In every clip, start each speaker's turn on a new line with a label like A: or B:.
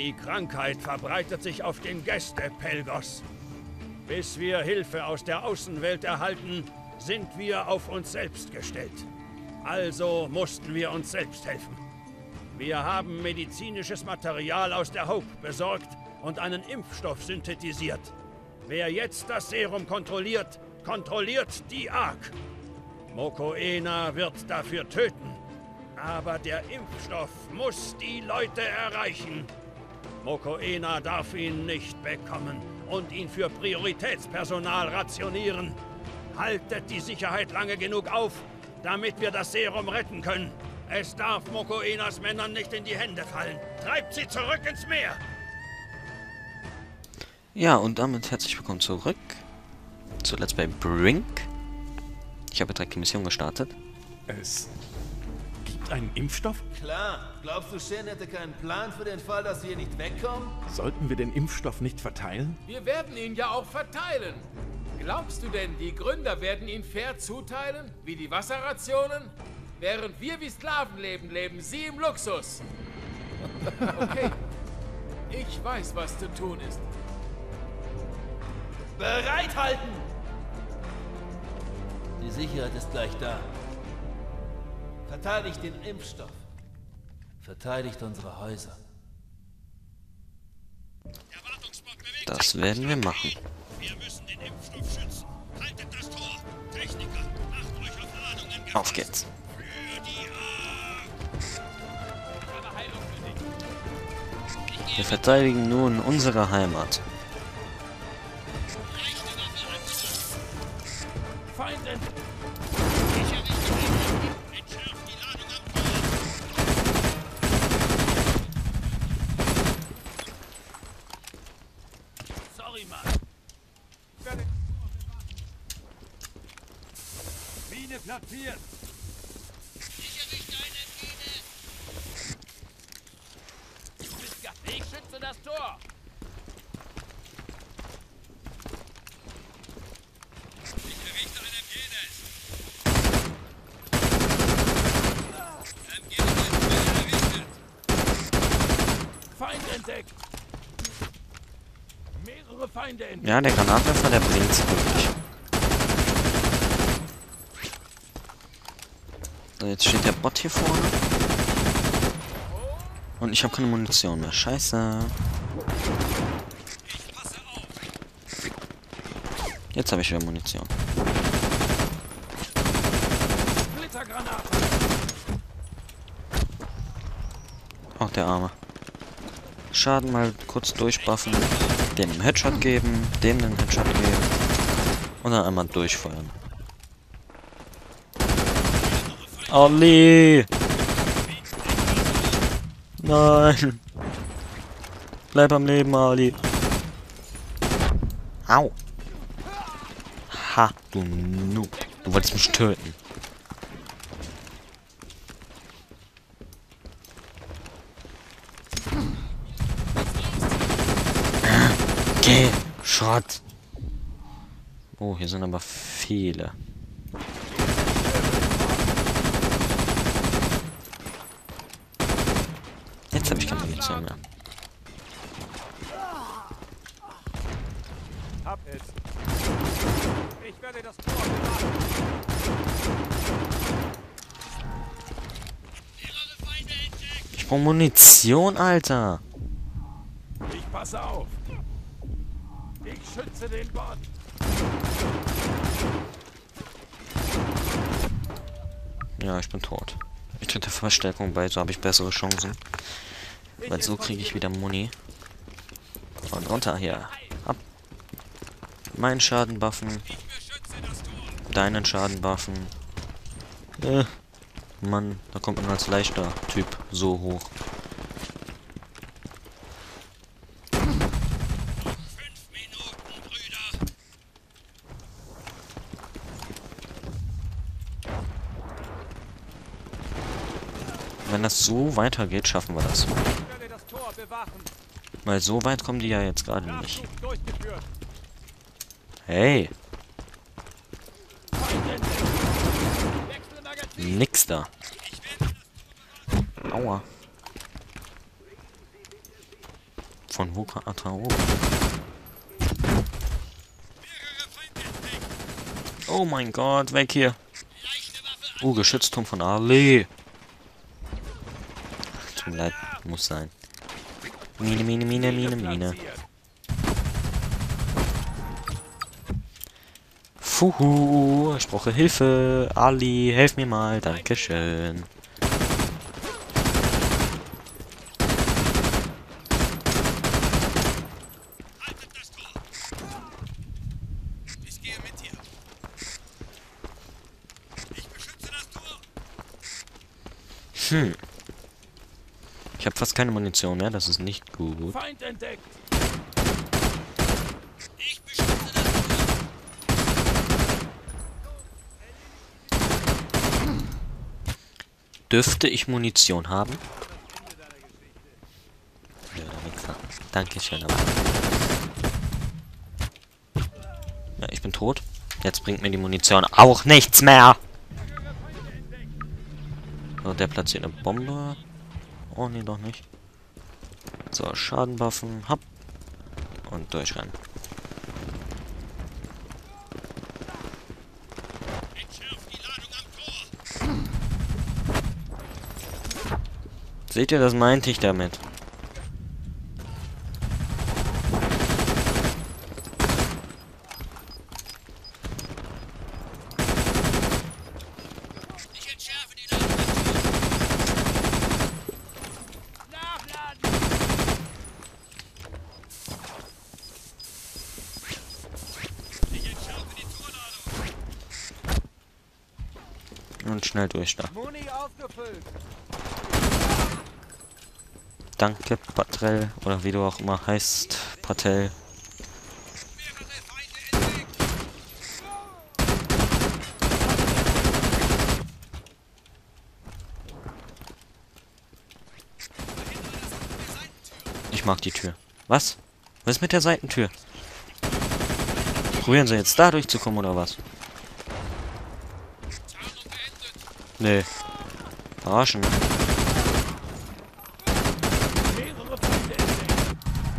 A: Die Krankheit verbreitet sich auf den Gäste Pelgos. Bis wir Hilfe aus der Außenwelt erhalten, sind wir auf uns selbst gestellt. Also mussten wir uns selbst helfen. Wir haben medizinisches Material aus der Hope besorgt und einen Impfstoff synthetisiert. Wer jetzt das Serum kontrolliert, kontrolliert die Ark. Mokoena wird dafür töten. Aber der Impfstoff muss die Leute erreichen. Mokoena darf ihn nicht bekommen und ihn für Prioritätspersonal rationieren. Haltet die Sicherheit lange genug auf, damit wir das Serum retten können. Es darf Mokoenas Männern nicht in die Hände fallen. Treibt sie zurück ins Meer!
B: Ja, und damit herzlich willkommen zurück zu Let's Play Brink. Ich habe direkt die Mission gestartet.
C: Es gibt einen Impfstoff?
D: Klar. Glaubst du, Shen hätte keinen Plan für den Fall, dass wir nicht wegkommen?
C: Sollten wir den Impfstoff nicht verteilen?
E: Wir werden ihn ja auch verteilen. Glaubst du denn, die Gründer werden ihn fair zuteilen, wie die Wasserrationen? Während wir wie Sklaven leben, leben sie im Luxus. Okay, ich weiß, was zu tun ist.
D: Bereithalten! Die Sicherheit ist gleich da. Verteidigt den Impfstoff. Verteidigt unsere Häuser.
B: Das werden wir machen.
A: Wir müssen den Impfstoff schützen. Haltet das Tor. Techniker, macht euch auf Ladungen.
B: Auf geht's.
A: Für die Ark.
B: Wir verteidigen nun unsere Heimat.
E: Feinde!
A: Entschärft die Ladung am Tor. Sorry, Mann. Mine platziert. Ich errichte eine Mine.
E: Du bist gar... Ich schütze das Tor!
A: Ich errichte eine Mine. MG ist errichtet.
E: Feind entdeckt! Mehrere Feinde entdeckt!
B: Ja, der Granatwerfer, der bringt's wirklich. So, jetzt steht der Bot hier vorne. Und ich habe keine Munition mehr. Scheiße.
A: Ich passe auf.
B: Jetzt habe ich wieder Munition.
E: Blittergranate!
B: Auch der Arme. Schaden mal kurz durchbuffen. Dem einen Headshot geben. Dem einen Headshot geben. Und dann einmal durchfeuern. Ali! Nein! Bleib am Leben, Ali! Au! Ha, du Noob! Du wolltest mich töten. Geh! Schrott! Oh, hier sind aber viele. Jetzt habe ich keine Munition mehr.
A: Hab es. Ich werde das Tor bewachen. Mehrere Feinde entdeckt.
B: Ich brauche Munition, Alter!
E: Ich passe auf! Ich schütze den Bot!
B: Ja, ich bin tot. Ich trete Verstärkung bei, so habe ich bessere Chancen. Weil so kriege ich wieder Muni. Und runter hier. Ab. Meinen Schaden buffen.
A: Ich beschütze das Tor.
B: Deinen Schaden buffen. Mann, da kommt man als leichter Typ so hoch.
A: 5 Minuten, Brüder.
B: Wenn das so weitergeht, schaffen wir das.
A: Ich werde das Tor bewachen.
B: Weil so weit kommen die ja jetzt gerade nicht.
A: Nachschub durchgeführt.
B: Hey,
E: Feinde entdeckt! Wechsle Magazin!
B: nix da. Aua. Von wo kann Atao? Oh mein Gott, weg hier. Geschützturm von Ali. Tut mir leid, muss sein. Mine, Mine, Mine, Mine, Mine. Fuhu, ich brauche Hilfe. Ali, helf mir mal, dankeschön. Ich habe fast keine Munition mehr, das ist nicht gut.
A: Feind entdeckt.
B: Dürfte ich Munition haben? Ja, Wichser. Dankeschön, aber. Ja, ich bin tot. Jetzt bringt mir die Munition auch nichts mehr. So, der platziert eine Bombe. Oh, nee, doch nicht. So, Schadenbuffen. Hopp. Und durchrennen. Seht ihr, das meinte ich damit. Und schnell durch da. Danke, Patrell. Oder wie du auch immer heißt. Patel. Ich mag die Tür. Was? Was ist mit der Seitentür? Probieren sie jetzt da durchzukommen oder was? Nee. Verarschen.
A: Mehrere Feinde entdeckt.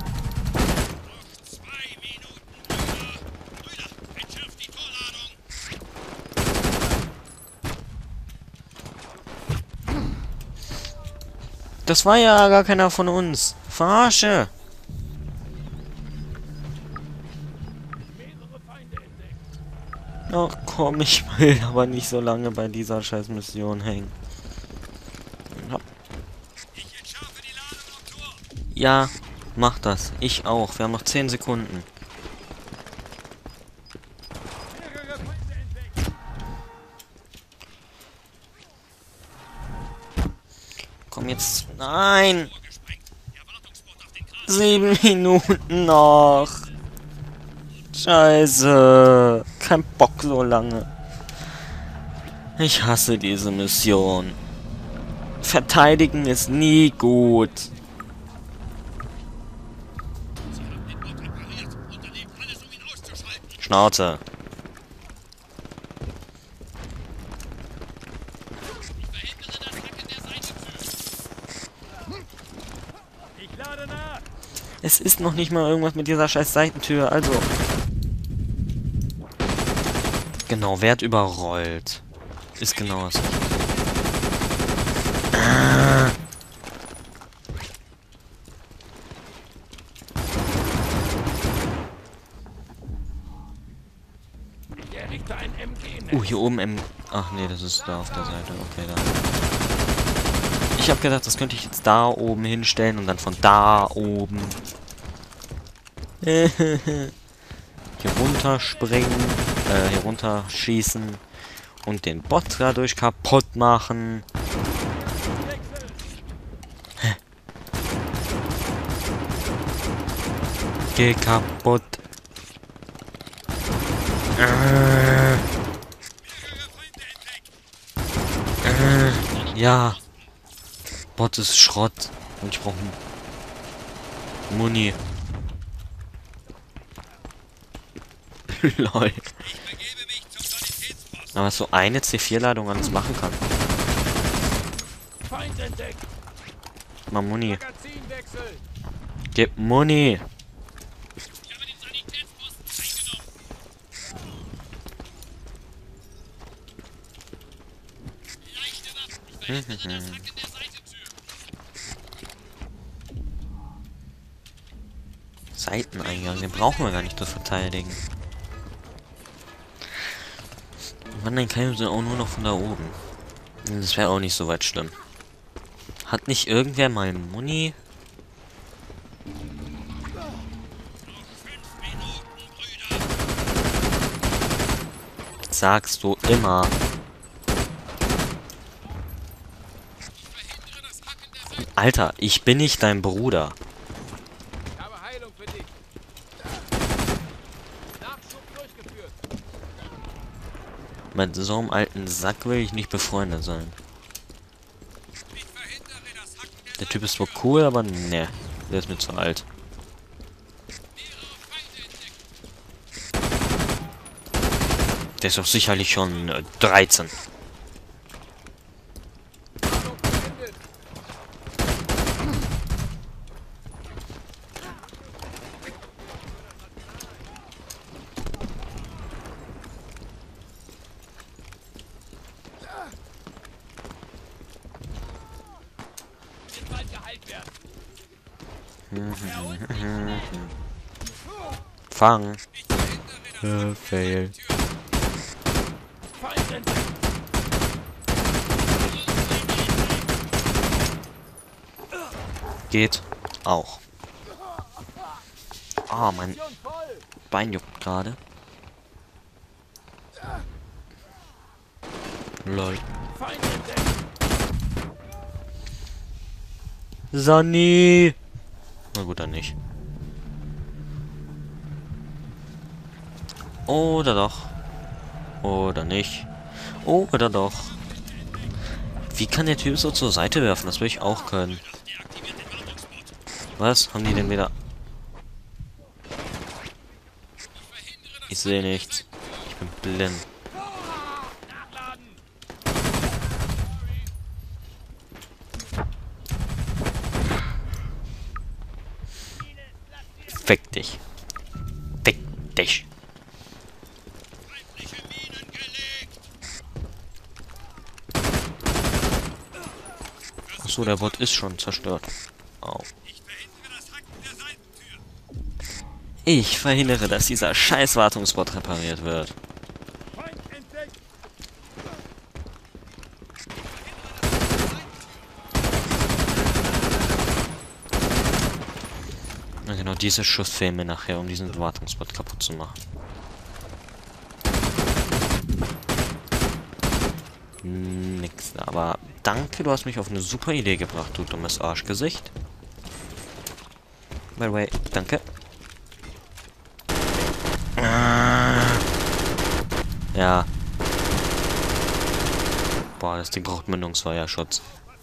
B: Das war ja gar keiner von uns. Verarsche.
A: Mehrere Feinde entdeckt.
B: Ach komm, ich will aber nicht so lange bei dieser scheiß Mission hängen. Ja, mach das. Ich auch. Wir haben noch 10 Sekunden. Komm jetzt. Nein! 7 Minuten noch. Scheiße. Kein Bock so lange. Ich hasse diese Mission. Verteidigen ist nie gut. Schnauze.
A: Ich lade nach.
B: Es ist noch nicht mal irgendwas mit dieser scheiß Seitentür, also. Genau, werd überrollt. Ist genau das.
A: Ich errichte ein MG-Netz.
B: Hier oben Ach nee, das ist da auf der Seite. Okay, da. Ich habe gedacht, das könnte ich jetzt da oben hinstellen und dann von da oben hier runterspringen, hier runterschießen und den Bot dadurch kaputt machen. Geh kaputt. Ja. Bot ist Schrott. Und ich brauche Muni. Lol. Aber was so eine C4-Ladung alles machen kann.
A: Feind entdeckt.
B: Mal Muni.
E: Magazinwechsel.
B: Gib Muni. Seiteneingang, den brauchen wir gar nicht zu verteidigen. Wann dann kämen sie auch nur noch von da oben. Das wäre auch nicht so weit schlimm. Hat nicht irgendwer mal Muni? Sagst du immer. Alter, ich bin nicht dein Bruder.
E: Ich habe Heilung für dich. Nachschub durchgeführt.
B: Mit so einem alten Sack will ich nicht befreundet sein. Der Typ ist zwar cool, aber ne, der ist mir zu alt. Der ist doch sicherlich schon 13. Fang. Fail. Geht auch. Ah, mein Bein juckt gerade. Lol. Sunny! Na gut, dann nicht. Oder doch. Oder nicht. Oder doch. Wie kann der Typ so zur Seite werfen? Das will ich auch können. Was? Haben die denn wieder... Ich sehe nichts. Ich bin blind. Fick dich. Fick dich. Achso, der Bot ist schon zerstört. Au. Ich verhindere, dass dieser scheiß Wartungsbot repariert wird. Na genau, diese Schuss fehlen mir nachher, um diesen Wartungsbot kaputt zu machen. Nix, aber danke, du hast mich auf eine super Idee gebracht, du dummes Arschgesicht. By the way, danke. Ja. Boah, das Ding braucht Mündungsfeuerschutz.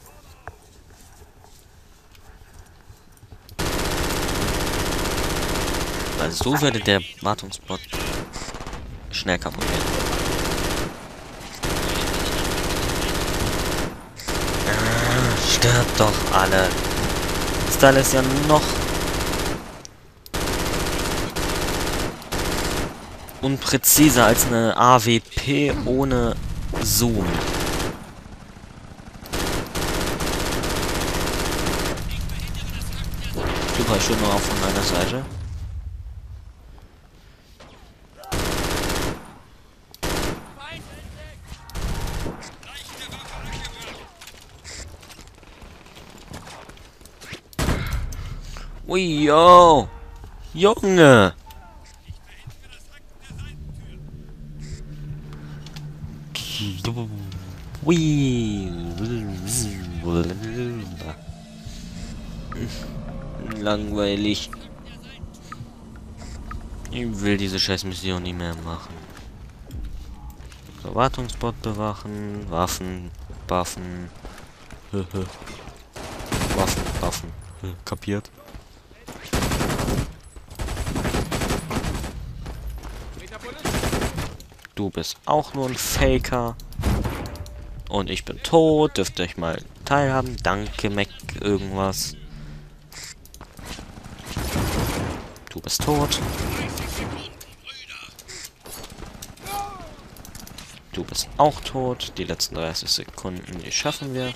B: Weil so würde der Wartungsbot schnell kaputt gehen. Stirbt doch alle. Das Teil ist ja noch unpräziser als eine AWP ohne Zoom. Super, schön nur auf von meiner Seite. Ui, yo! Junge! Ui! Langweilig. Ich will diese scheiß Mission nicht mehr machen. So, Wartungsbot bewachen, Waffen, Waffen. Waffen. Kapiert? Du bist auch nur ein Faker. Und ich bin tot. Dürft ihr euch mal teilhaben. Danke, Mac irgendwas. Du bist tot. Du bist auch tot. Die letzten 30 Sekunden, die schaffen wir.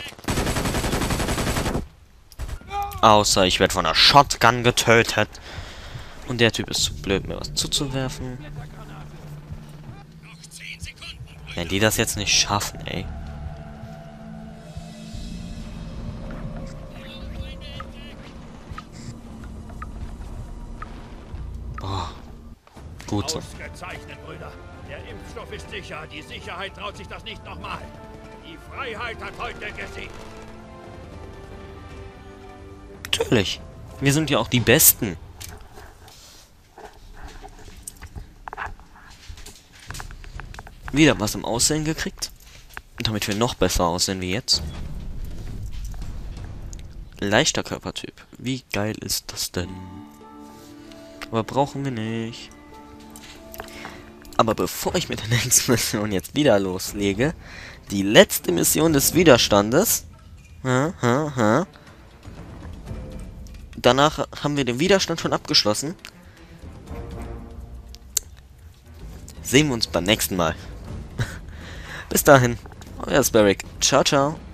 B: Außer ich werde von einer Shotgun getötet. Und der Typ ist zu blöd, mir was zuzuwerfen. Wenn die das jetzt nicht schaffen, ey. Boah. Gut so.
A: Ausgezeichnet, Brüder. Der Impfstoff ist sicher. Die Sicherheit traut sich das nicht nochmal. Die Freiheit hat heute gesiegt.
B: Natürlich. Wir sind ja auch die Besten. Wieder was im Aussehen gekriegt. Damit wir noch besser aussehen wie jetzt. Leichter Körpertyp. Wie geil ist das denn? Aber brauchen wir nicht. Aber bevor ich mit der nächsten Mission jetzt wieder loslege, die letzte Mission des Widerstandes. Danach haben wir den Widerstand schon abgeschlossen. Sehen wir uns beim nächsten Mal. Bis dahin, euer Sparrick. Ciao, ciao.